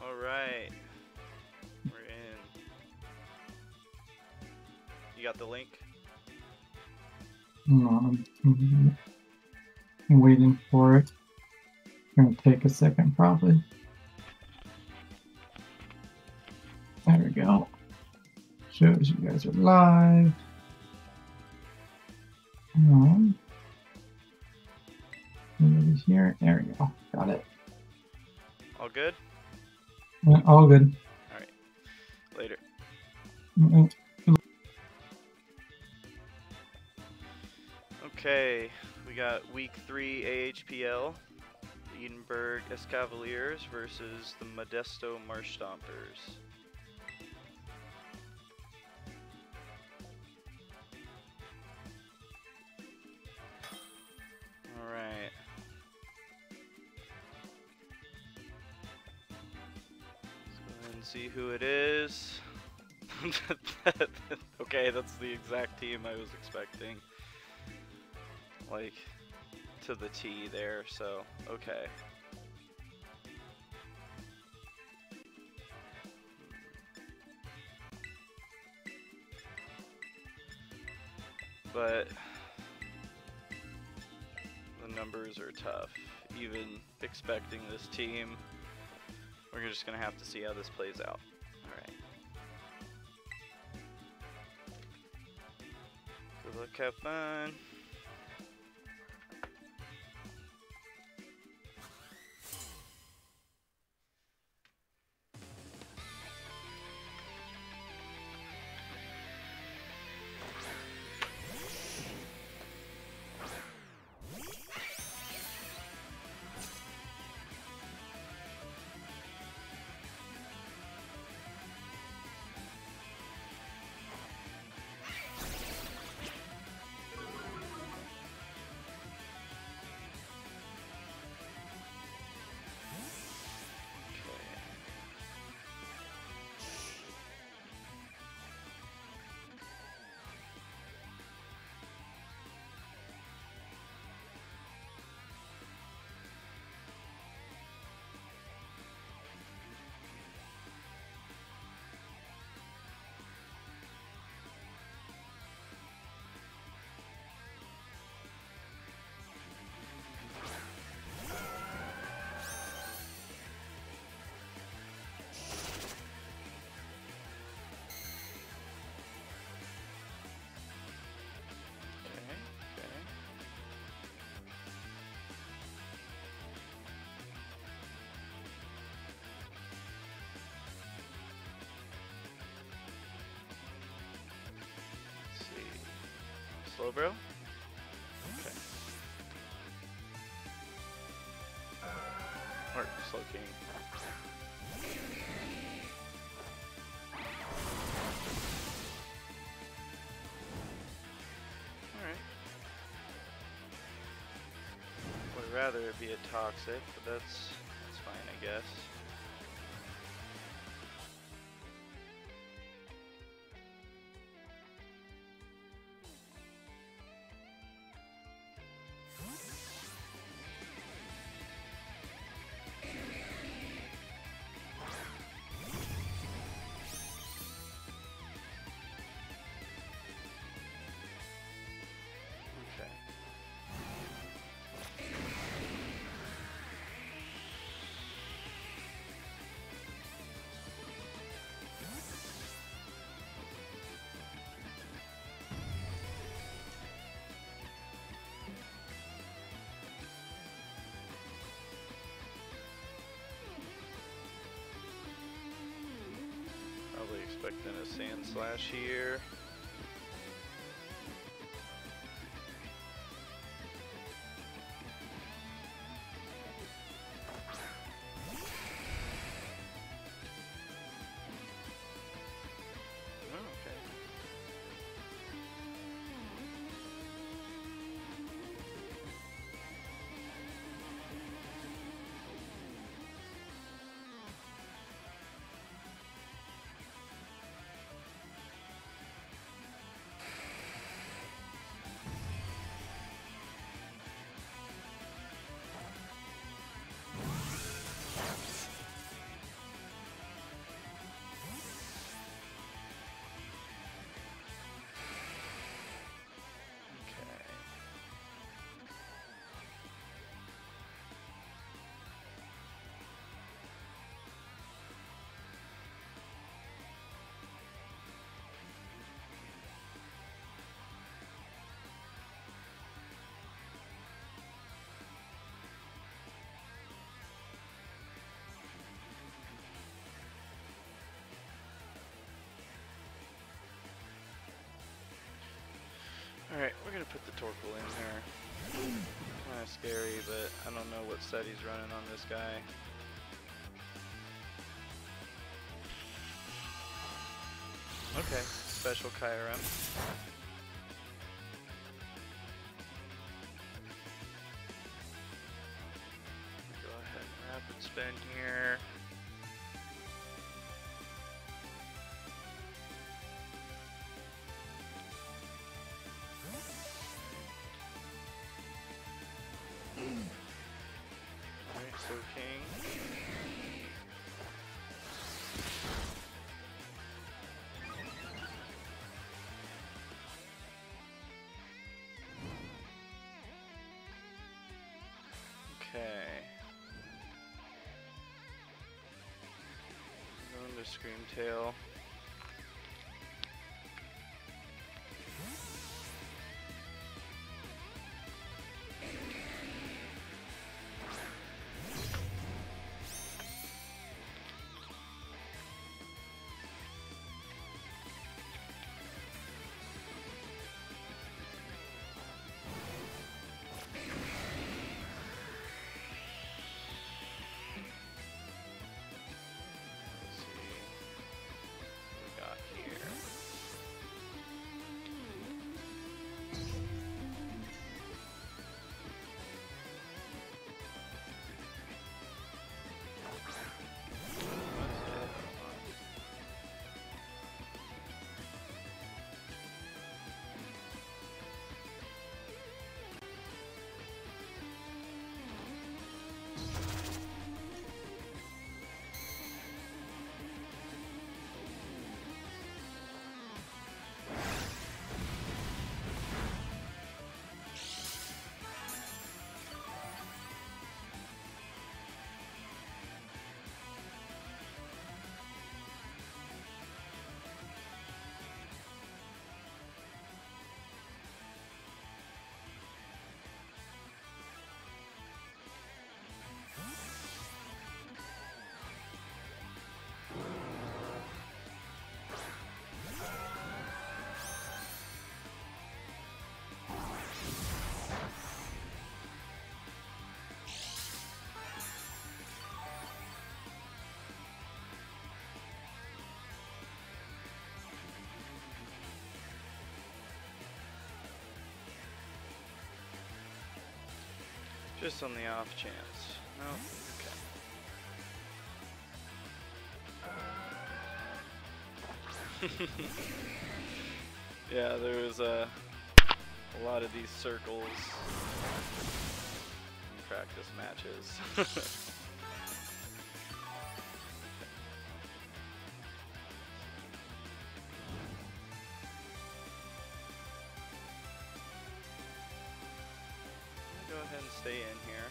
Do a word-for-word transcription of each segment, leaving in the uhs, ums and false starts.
Alright. We're in. You got the link? No, I'm, I'm waiting for it. It's gonna take a second probably. There we go. Shows you guys are live. Um, Everybody's here. There we go. Got it. All good? Yeah, all good. Alright. Later. Mm-hmm. Okay, we got week three A H P L. Edinburgh Escavaliers versus the Modesto Marsh Stompers. Alright. Let's go ahead and see who it is. Okay, that's the exact team I was expecting. Like, to the T there, so, okay. But the numbers are tough. Even expecting this team, we're just gonna have to see how this plays out. Alright. Good luck, have fun. Slow, bro? Okay. Or Slow King. Alright. Would rather it be a Toxic, but that's, that's fine, I guess. Probably expecting a Sand Slash here. Oh, okay. Alright, we're gonna put the Torkoal in here. Kinda scary, but I don't know what set he's running on this guy. Okay, special Kyurem. Go ahead and rapid spin here. Alright, so King. Okay. Going to Screamtail. Just on the off chance. No? Okay. Yeah, there was a, a lot of these circles in practice matches. Go ahead and stay in here.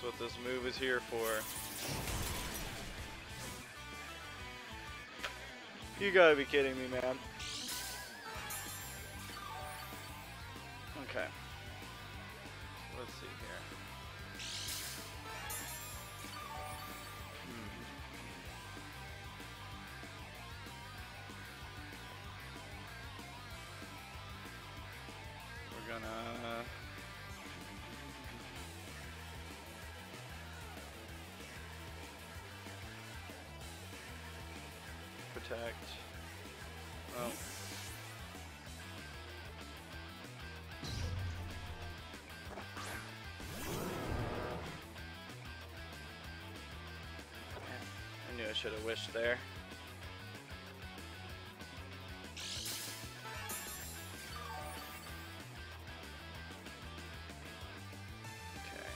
what this move is here for. You gotta be kidding me, man. Okay. Let's see here. Hmm. We're gonna... protect. Oh. I knew I should have wished there. Okay.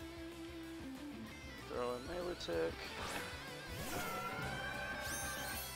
Throw a melee tick.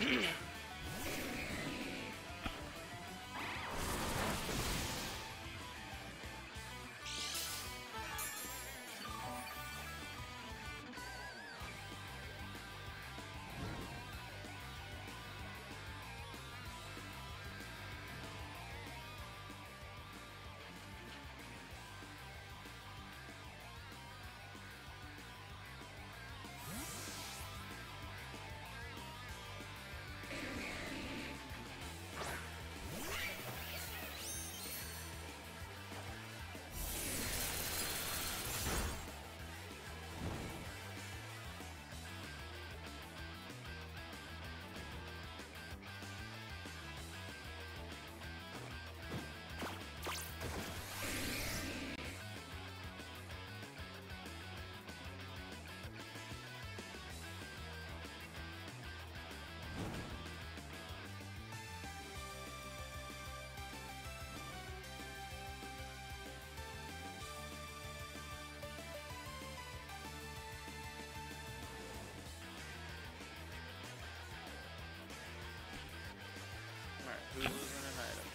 Who's losing an item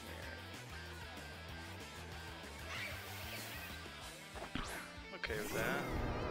here? Okay with that.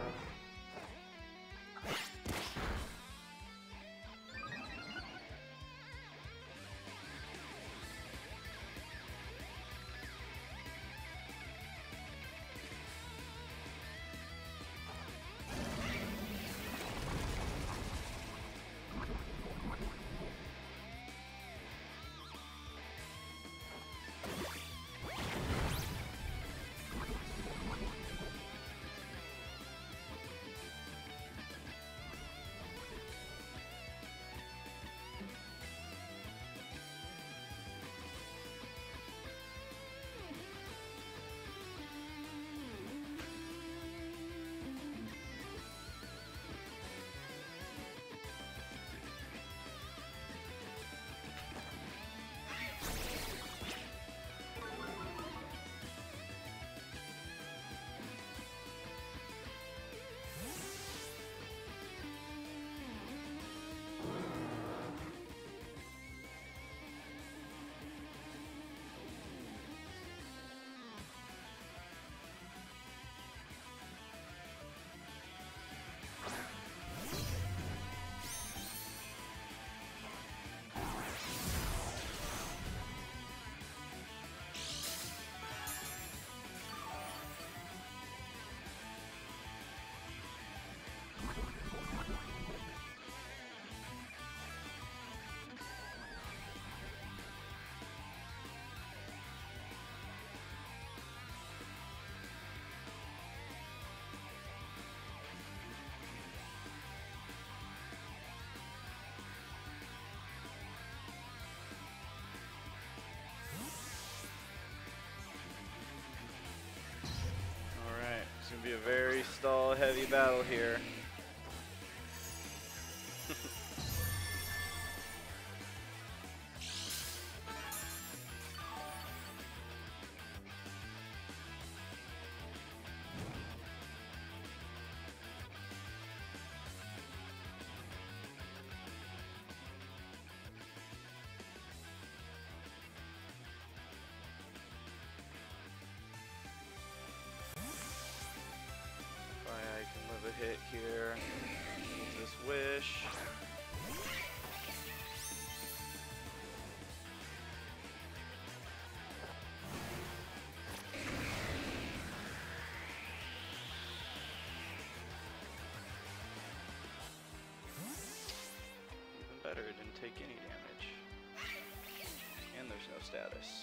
It's gonna be a very stall heavy battle here. A hit here. Use this wish. Even better, it didn't take any damage. And there's no status.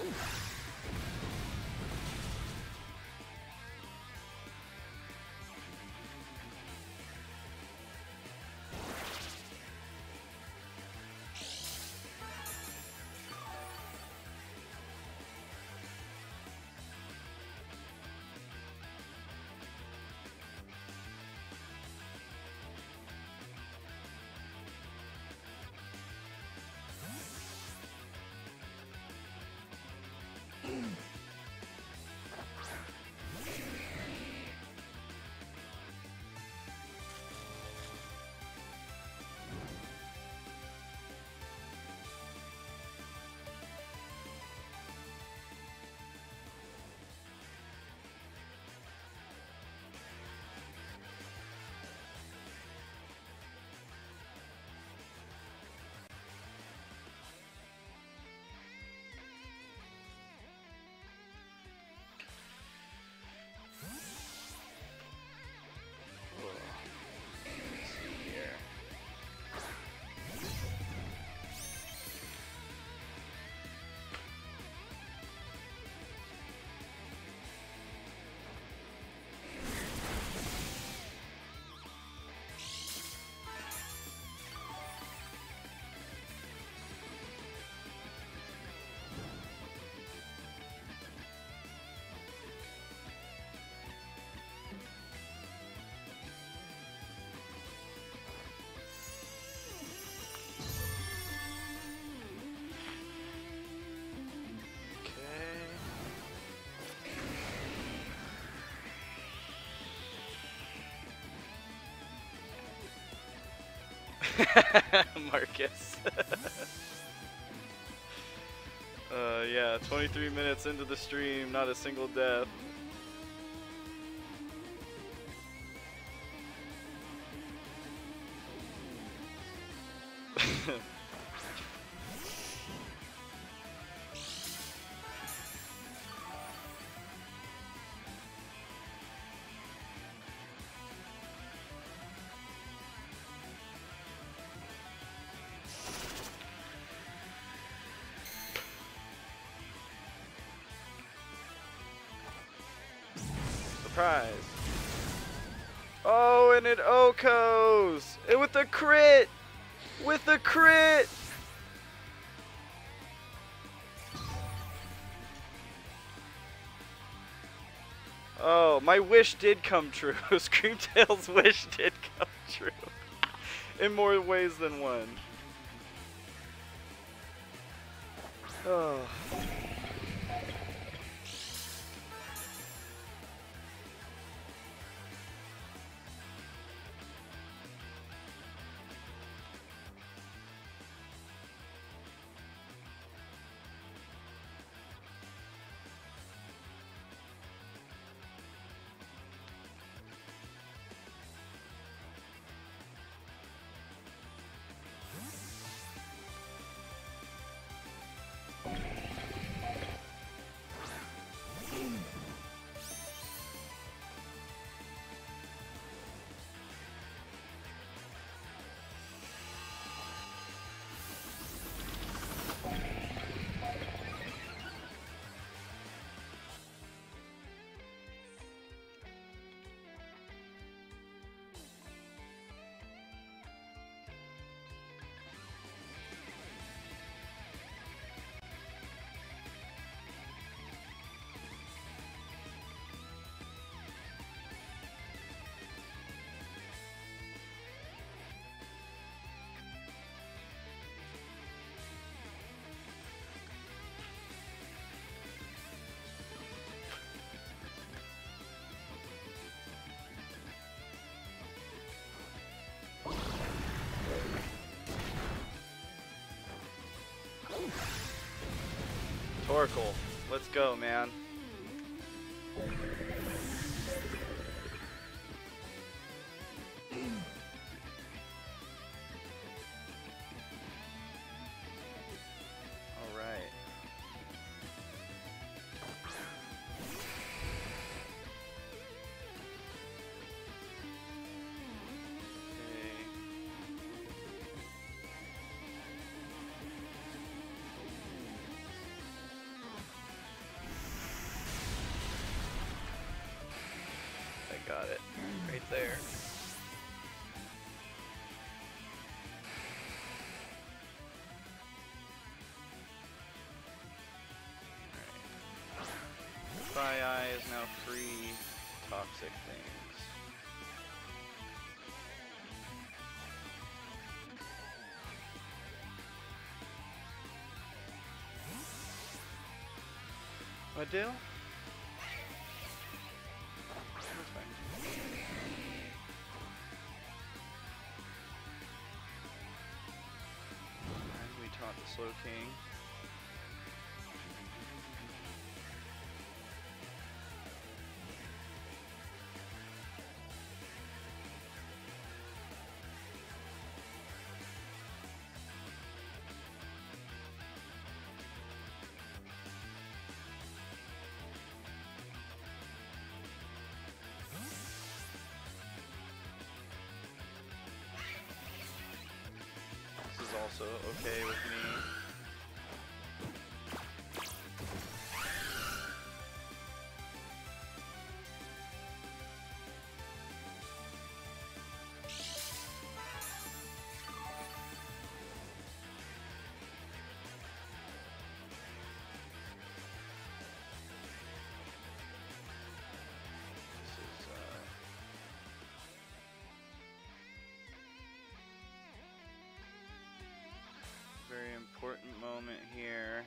Marcus. uh, yeah, twenty-three minutes into the stream, not a single death. Surprise. Oh, and it Okos! And with a crit! With a crit! Oh, my wish did come true. Screamtail's wish did come true. In more ways than one. Oh. Torkoal, let's go, man. All right. Okay. got it. Right there. Alright. Eye is now free toxic things. What do? That's fine. And we taunt the Slow King. This is also okay with me. This is uh very important moment here.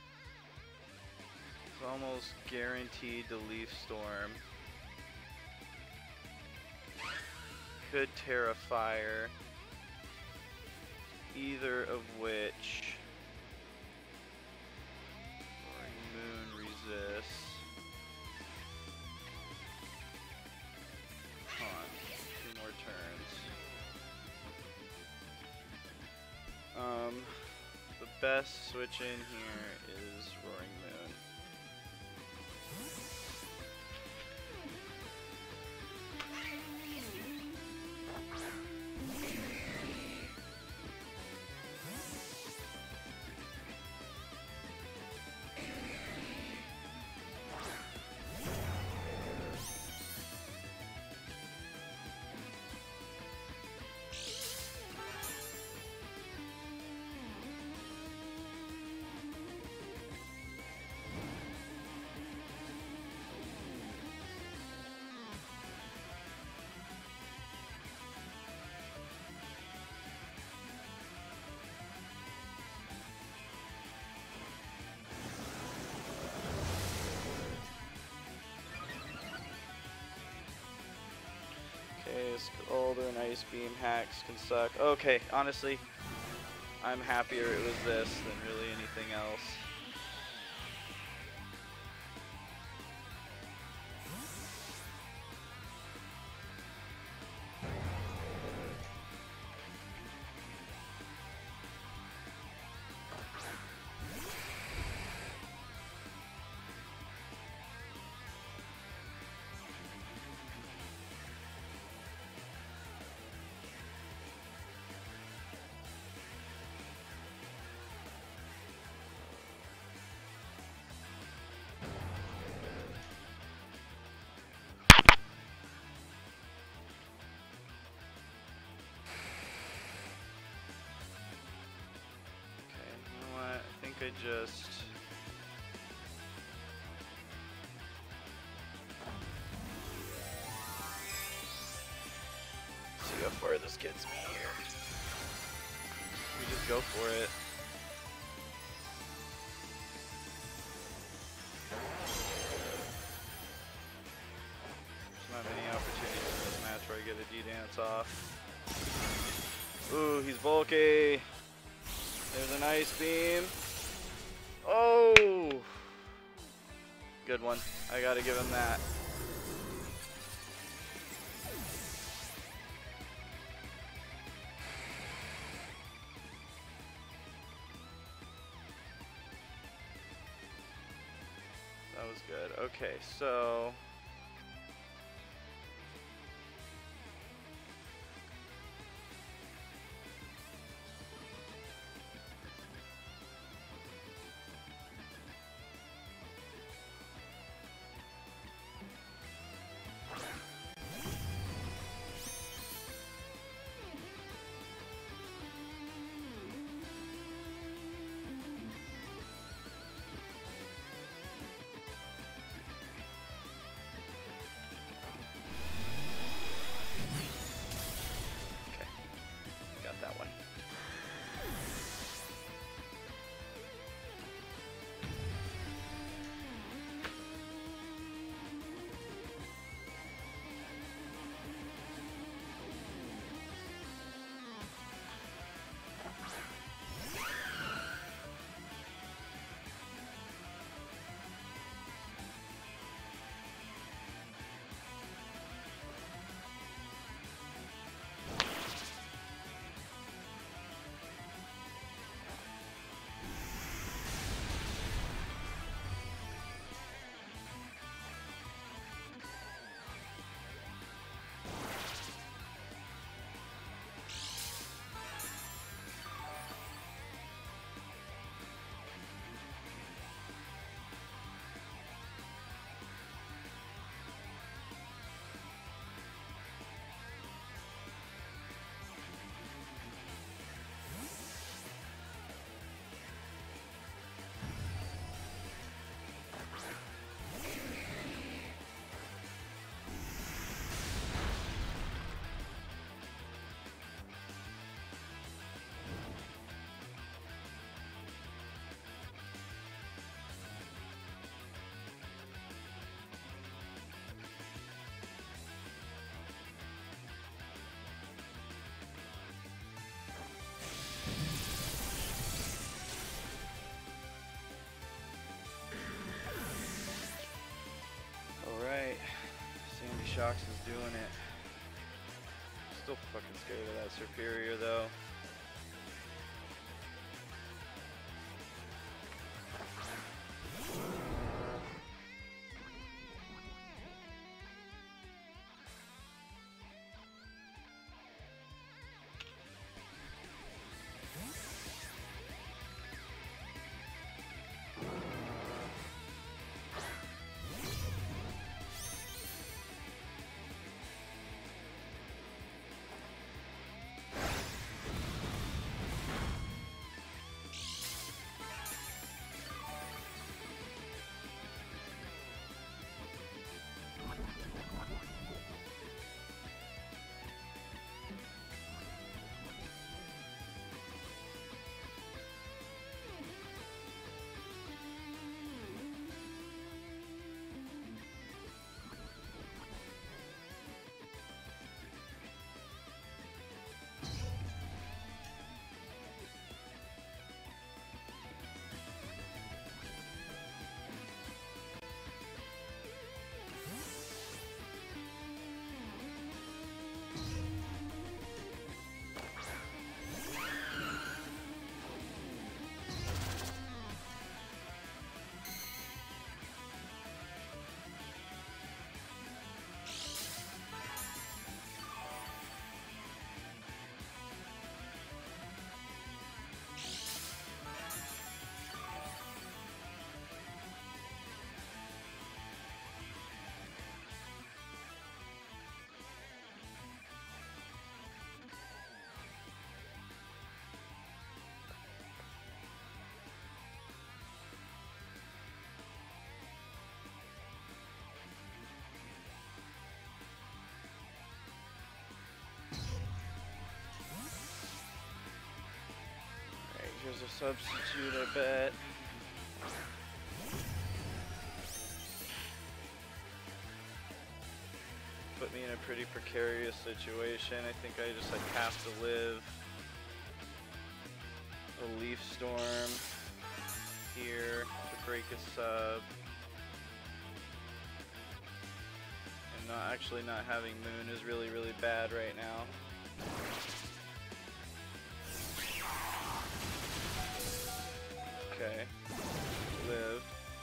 It's almost guaranteed to Leaf Storm. Could Terra Fire. Either of which Roaring Moon resists. Hold on, two more turns. Um, the best switch in here is Roaring Moon. Okay, Scalder and Ice Beam hacks can suck. Okay, honestly, I'm happier it was this than really anything else. I just see how far this gets me here. We just go for it. There's not many opportunities in this match where I get a D-Dance off. Ooh, he's bulky. There's an Ice Beam. Oh! Good one. I gotta give him that. That was good. Okay, so... Shox is doing it. Still fucking scared of that Superior though. Here's a substitute, I bet. Put me in a pretty precarious situation. I think I just like have to live a Leaf Storm here to break a sub. And not actually not having Moon is really, really bad right now. Okay, lived.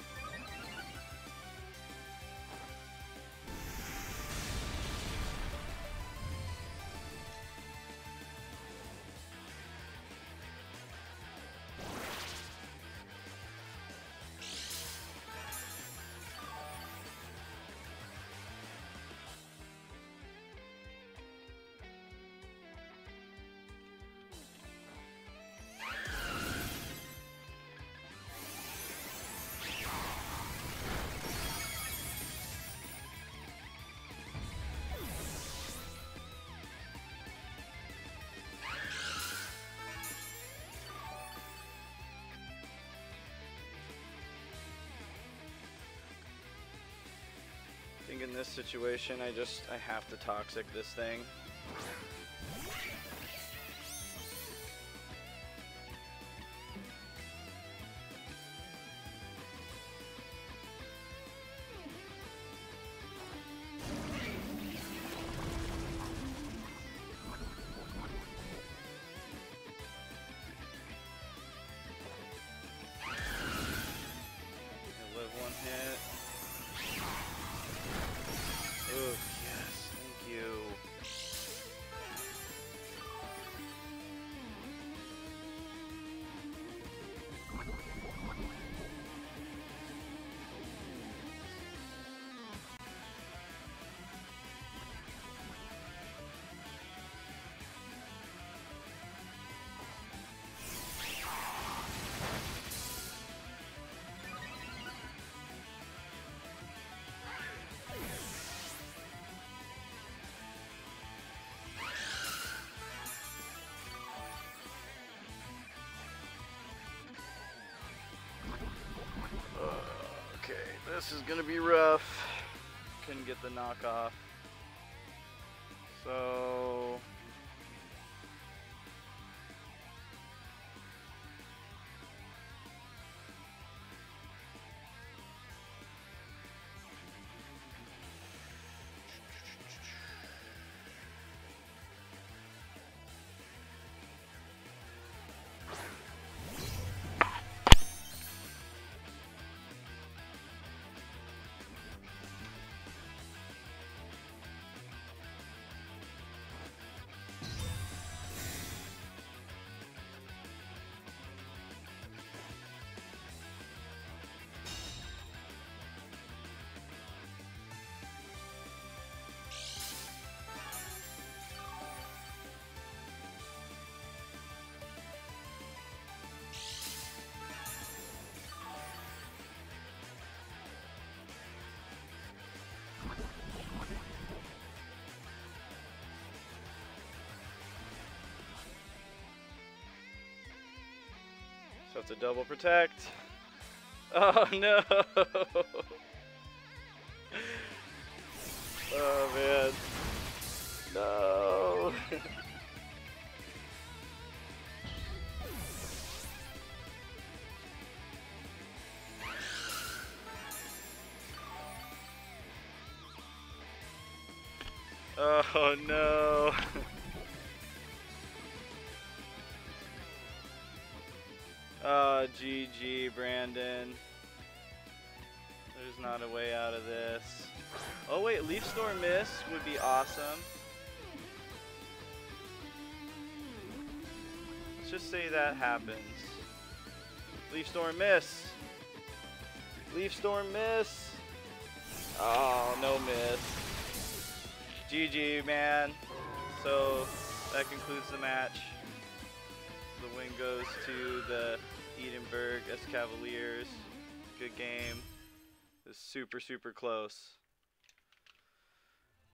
I think in this situation, I just, I have to toxic this thing. I live one hit. Oh, yes, thank you. This is gonna be rough. Couldn't get the knockoff. So it's a double protect. Oh no! Oh man. No! Oh no! Oh, G G, Brandon. There's not a way out of this. Oh wait, Leaf Storm miss would be awesome. Let's just say that happens. Leaf Storm miss. Leaf Storm miss. Oh, no miss. G G, man. So that concludes the match. The win goes to the Edinburgh Escavaliers. Good game. It was super, super close.